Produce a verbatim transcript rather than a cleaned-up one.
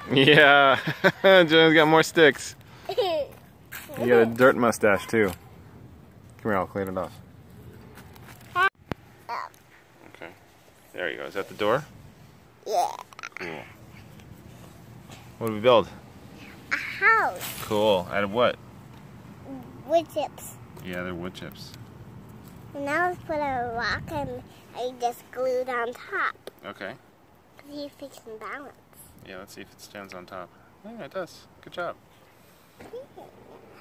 Yeah, Jonah's got more sticks. You got a dirt mustache too. Come here, I'll clean it off. Okay. There you go. Is that the door? Yeah. Cool. What do we build? A house. Cool. Out of what? Wood chips. Yeah, they're wood chips. And now let's put a rock and I just glued on top. Okay. See if it can balance. Yeah, let's see if it stands on top. Yeah, it does. Good job.